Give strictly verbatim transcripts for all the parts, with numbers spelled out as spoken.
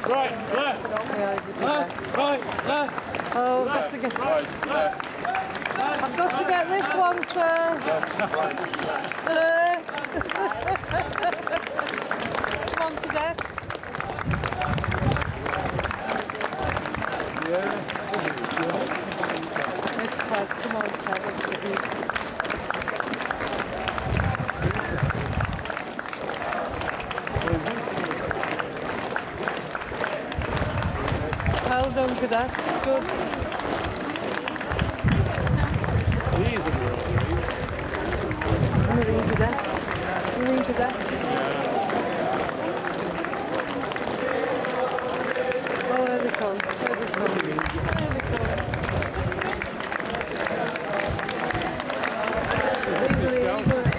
Right, left. Left, right, left. Oh, I've got to get, Right, left. I've got to get this one, sir. Sir. Come on, cadet. Yes, Ted. Come on, Ted. Well done, cadets. Good. Easy. Marine cadets. Marine cadets. Oh, there they come. There they come. There they come. Eagle, eagle, eagle, eagle.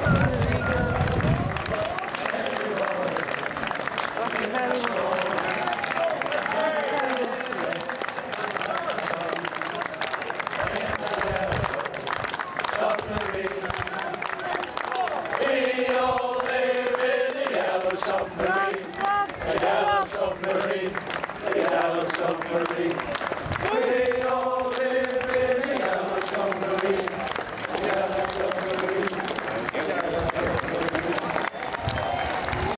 That's terrible. That's terrible. We all live in a yellow submarine.